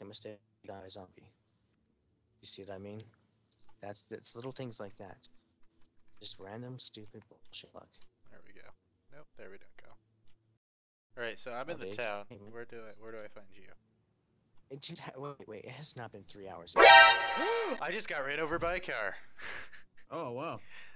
a mistake by a zombie. You see what I mean? That's little things like that. Just random stupid bullshit luck. There we go. Nope, there we don't go. Alright, so I'm in the Okay. town. Where do I find you? Dude, wait, it has not been 3 hours. I just got ran over by a car. Oh wow.